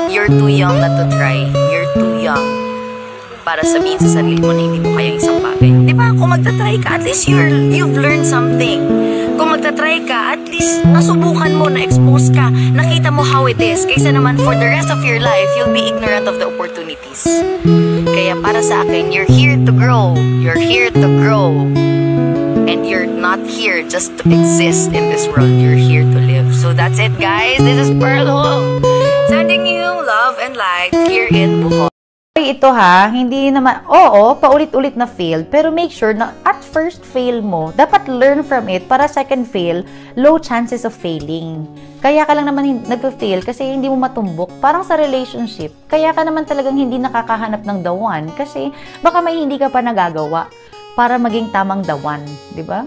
You're too young not to try. You're too young para sabihin sa sarili mo na hindi mo kayang isang bagay. Di ba? Kung magta-try ka, at least you've learned something. Kung magta-try ka, at least nasubukan mo, na-expose ka, nakita mo how it is. Kaysa naman for the rest of your life, you'll be ignorant of the opportunities. Kaya para sa akin, you're here to grow. You're here to grow. And you're not here just to exist in this world. You're here to live. So that's it, guys. This is Pearl Hong. Sending you love and light here in Bohol. Ito ha, hindi naman, oo, paulit-ulit na fail, pero make sure na at first fail mo, dapat learn from it para second fail, low chances of failing. Kaya ka lang naman nag-fail kasi hindi mo matumbok, parang sa relationship, kaya ka naman talagang hindi nakakahanap ng the one kasi baka may hindi ka pa nagagawa para maging tamang the one, di ba?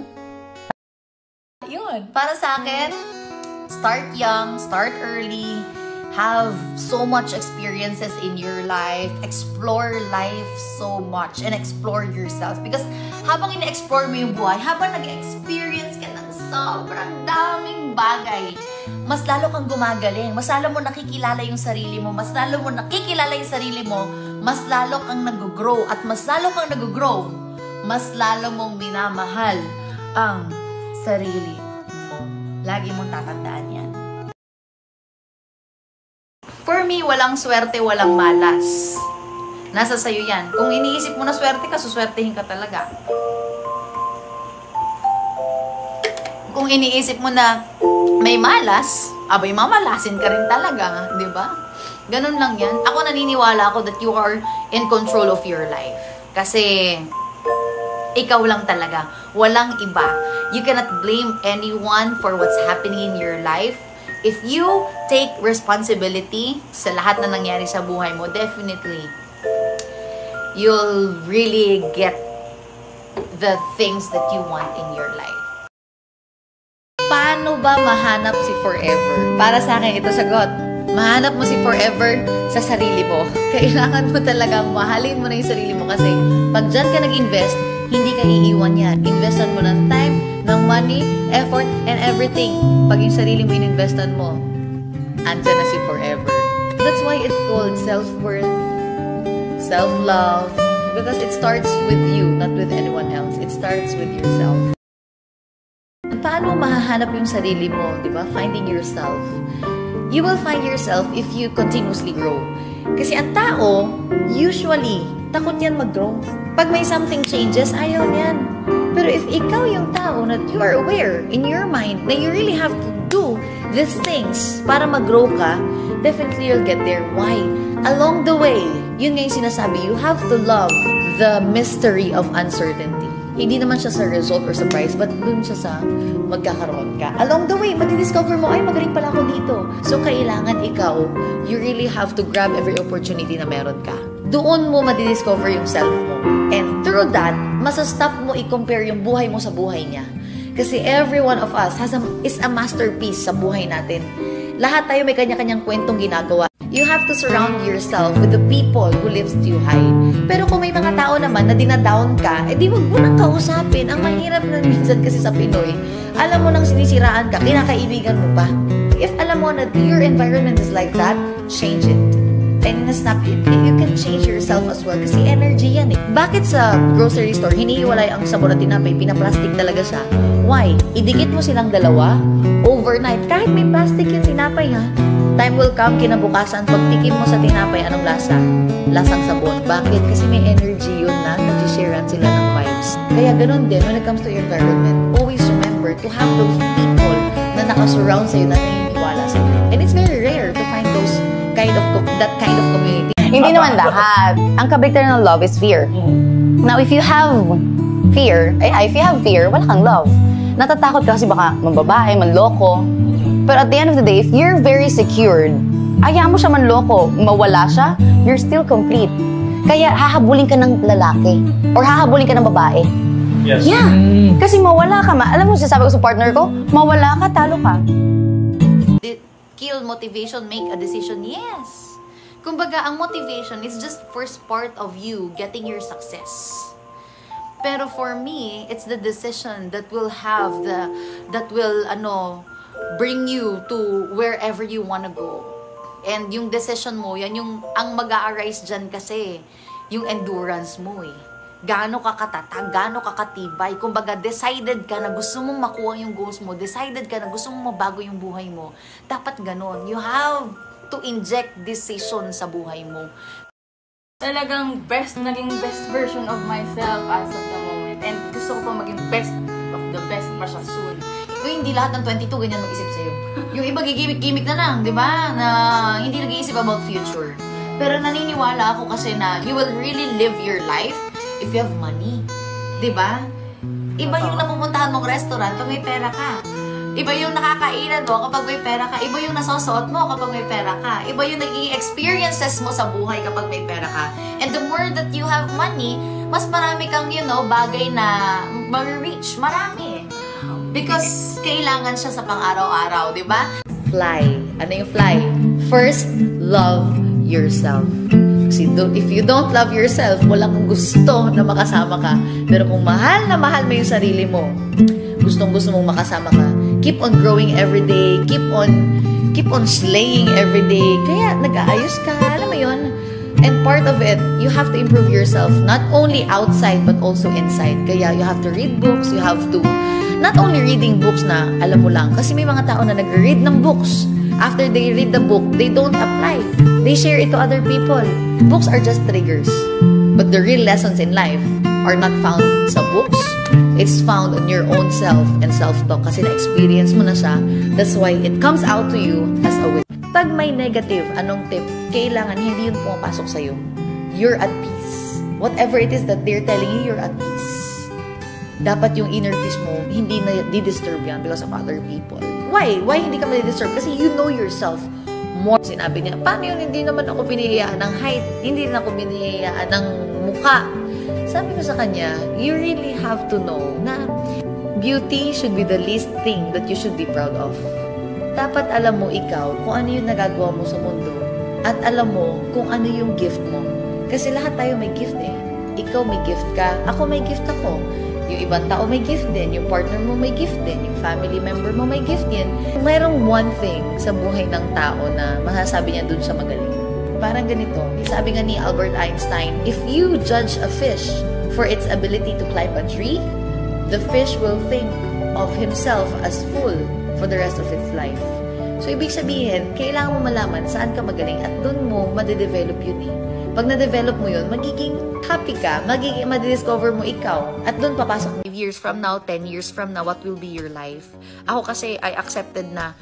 Yun, para sa akin, start young, start early, have so much experiences in your life, explore life so much, and explore yourself. Because habang ina-explore mo yung buhay, habang nag-experience ka ng sobrang daming bagay, mas lalo kang gumagaling, mas lalo mo nakikilala yung sarili mo, mas lalo mo nakikilala yung sarili mo, mas lalo kang nag-grow, at mas lalo kang nag-grow, mas lalo mong minamahal ang sarili mo. Lagi mong tatandaan yan. For me, walang swerte, walang malas. Nasa sayo yan. Kung iniisip mo na swerte ka, suswertehin ka talaga. Kung iniisip mo na may malas, abay mamalasin ka rin talaga, di ba? Ganun lang yan. Ako naniniwala ako that you are in control of your life. Kasi ikaw lang talaga. Walang iba. You cannot blame anyone for what's happening in your life. If you take responsibility sa lahat na nangyari sa buhay mo, definitely, you'll really get the things that you want in your life. Paano ba mahanap si forever? Para sa akin, ito sagot. Mahanap mo si forever sa sarili mo. Kailangan mo talagang mahalin mo na yung sarili mo kasi pag dyan ka nag-invest, hindi ka iiwan yan. Investan mo ng time, ng money, effort, and everything. Pag yung sarili mo ininvestan mo, andyan na si forever. That's why it's called self-worth, self-love, because it starts with you, not with anyone else. It starts with yourself. Paano mahahanap yung sarili mo, di ba? Finding yourself. You will find yourself if you continuously grow. Kasi ang tao, usually, takot yan mag-grow. Pag may something changes, ayaw niyan. Pero if ikaw yung tao na you are aware in your mind na you really have to do these things para mag-grow ka, definitely you'll get there. Why? Along the way, yun nga yung sinasabi, you have to love the mystery of uncertainty. Hindi naman siya sa result or surprise, but dun siya sa magkakaroon ka. Along the way, madidiscover mo, ay, magaling pala ako dito. So, kailangan ikaw, you really have to grab every opportunity na meron ka. Doon mo madidiscover yung self mo. And through that, masastop mo i-compare yung buhay mo sa buhay niya. Kasi every one of us is a masterpiece sa buhay natin. Lahat tayo may kanya-kanyang kwentong ginagawa. You have to surround yourself with the people who lifts you high. Pero kung may mga tao naman na dinadown ka, edi wag mo nang kausapin. Ang mahirap na minsan kasi sa Pinoy, alam mo nang sinisiraan ka, kinakaibigan mo pa. If alam mo na your environment is like that, change it. And na-snap it. You can change yourself as well kasi energy yan eh. Bakit sa grocery store, hinihiwalay ang sabon at tinapay, pinaplastic talaga siya? Why? Idikit mo silang dalawa, overnight, kahit may plastic yung tinapay ha. Time will come, kinabukasan, pagtikim mo sa tinapay, anong lasa? Lasang sabon. Bakit? Kasi may energy yun na nag-sharean sila ng vibes. Kaya ganun din, when it comes to your environment, always remember to have those people na nakasurround sa'yo, na naniniwala sa'yo. And it's very rare to find that kind of community. Hindi naman lahat. Ang kabaliktaran ng love is fear. Now, if you have fear, wala kang love. Natatakot ka kasi baka mambabae, manloko. But at the end of the day, if you're very secured, ayaw mo siya manloko, mawala siya, you're still complete. Kaya hahabulin ka ng lalaki or hahabulin ka ng babae. Yes. Yeah. Kasi mawala ka. Alam mo, sasabi ko sa partner ko, mawala ka, talo ka. Kill motivation, make a decision. Yes. Kumbaga, ang motivation is just first part of you getting your success. Pero for me, it's the decision that will bring you to wherever you want to go. And yung decision mo, yan yung ang mag-a-arise dyan kasi, yung endurance mo eh. Gaano ka katatag, gaano ka katibay. Kumbaga, decided ka na gusto mong makuha yung goals mo, decided ka na gusto mong mabago yung buhay mo. Dapat ganon. You have to inject decision sa buhay mo. Talagang naging best version of myself as of the moment. And gusto ko pa maging best of the best pa siya soon. Kung hindi lahat ng 22 ganyan mag-isip sa'yo. Yung iba gigimik-gimik na lang, di ba? Na hindi nag-iisip about future. Pero naniniwala ako kasi na you will really live your life if you have money. Di ba? Iba yung napupuntahan mong restaurant pag may pera ka. Iba yung nakakainan mo kapag may pera ka. Iba yung nasusuot mo kapag may pera ka. Iba yung naging experiences mo sa buhay kapag may pera ka. And the more that you have money, mas marami kang, bagay na ma-reach. Marami. Because kailangan siya sa pang-araw-araw, di ba? Fly. Ano yung fly? First, love yourself. Kasi if you don't love yourself, wala kang gusto na makasama ka. Pero kung mahal na mahal mo yung sarili mo, gustong-gusto mong makasama ka, keep on growing every day, keep on slaying every day. Kaya nag-aayos ka, alam mo yun? And part of it, you have to improve yourself, not only outside, but also inside. Kaya you have to read books, you have to not only reading books na alam mo lang, kasi may mga tao na nag-read ng books. After they read the book, they don't apply. They share it to other people. Books are just triggers. But the real lessons in life are not found sa books. It's found on your own self and self-talk kasi na-experience mo na siya. That's why it comes out to you as a way. Pag may negative, anong tip? Kailangan hindi yun pumapasok sa'yo. You're at peace. Whatever it is that they're telling you, you're at peace. Dapat yung inner peace mo, hindi na di-disturb yan because of other people. Why? Why hindi ka ma-disturb? Kasi you know yourself more. Sinabi niya, paano yun? Hindi naman ako pinihiyaan ng height. Hindi rin ako pinihiyaan ng mukha. Sabi ko sa kanya, you really have to know na beauty should be the least thing that you should be proud of. Dapat alam mo ikaw kung ano yung nagagawa mo sa mundo at alam mo kung ano yung gift mo. Kasi lahat tayo may gift eh. Ikaw may gift ka, ako may gift ako. Yung ibang tao may gift din, yung partner mo may gift din, yung family member mo may gift din. Mayroong one thing sa buhay ng tao na masasabi niya dun siya magaling. Parang ganito, sabi nga ni Albert Einstein, if you judge a fish for its ability to climb a tree, the fish will think of himself as full for the rest of its life. So, ibig sabihin, kailangan mo malaman saan ka magaling at dun mo madedevelop yun eh. Pag na-develop mo yun, magiging happy ka, madidiscover mo ikaw, at dun papasok. 5 years from now, 10 years from now, what will be your life? Ako kasi, I accepted na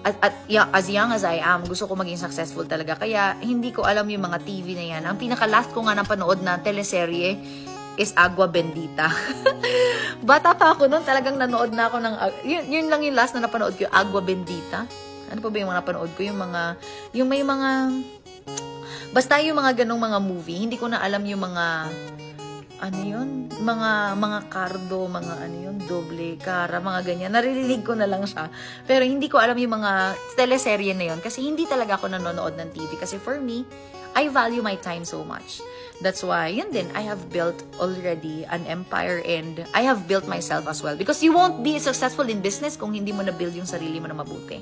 as young as I am, gusto ko maging successful talaga. Kaya, hindi ko alam yung mga TV na yan. Ang pinaka-last ko nga napanood na teleserye is Agua Bendita. Bata pa ako noon, talagang nanood na ako ng... Yun lang yung last na napanood ko, Agua Bendita. Ano pa ba yung mga napanood ko? Yung may mga... Basta yung mga ganong mga movie, hindi ko na alam yung mga... Ano yun? Mga Cardo, mga ano yun, Doble Cara, mga ganyan. Naririnig ko na lang siya. Pero hindi ko alam yung mga teleserye na yun kasi hindi talaga ako nanonood ng TV. Kasi for me, I value my time so much. That's why, yun din, I have built already an empire and I have built myself as well. Because you won't be successful in business kung hindi mo na-build yung sarili mo na mabuti.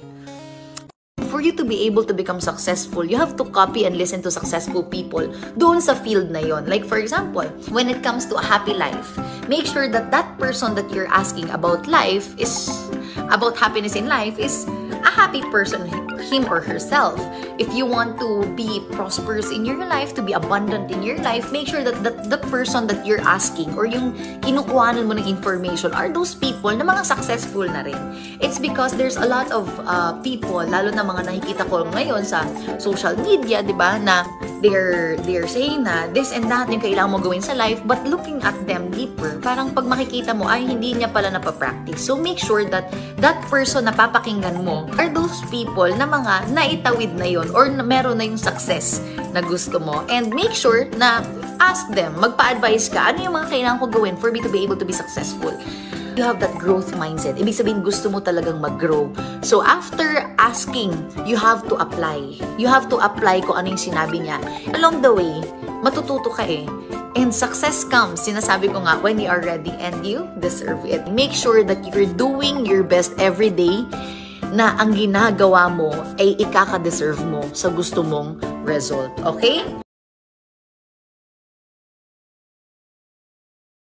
For you to be able to become successful, you have to copy and listen to successful people doon sa field na yon. Like for example, when it comes to a happy life, make sure that that person that you're asking about life is, about happiness in life is a happy person, him or herself. If you want to be prosperous in your life, to be abundant in your life, make sure that the person that you're asking or yung kinukuhanan mo ng information are those people na mga successful na rin. It's because there's a lot of people, lalo na mga nakikita ko ngayon sa social media, di ba, na they're saying na this and that yung kailangan mo gawin sa life, but looking at them deeper, parang pag makikita mo, ay hindi niya pala napapractice. So make sure that that person na papakinggan mo are those people na mga naitawid na yon or na meron na yung success na gusto mo. And make sure na ask them, magpa-advise ka, ano yung mga kailangan ko gawin for me to be able to be successful. You have that growth mindset. Ibig sabihin, gusto mo talagang mag-grow. So, after asking, you have to apply. You have to apply kung ano yung sinabi niya. Along the way, matututo ka eh. And success comes, sinasabi ko nga, when you are ready and you deserve it. Make sure that you're doing your best every day na ang ginagawa mo ay ikaka-deserve mo sa gusto mong result. Okay?